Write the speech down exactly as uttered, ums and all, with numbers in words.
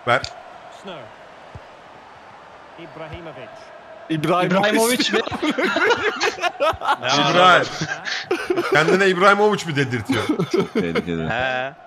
Ver. İbrahimovic. İbrahimovic mi? İbrahim. Kendine İbrahimovic mi dedirtiyor? Tehlikeli. He.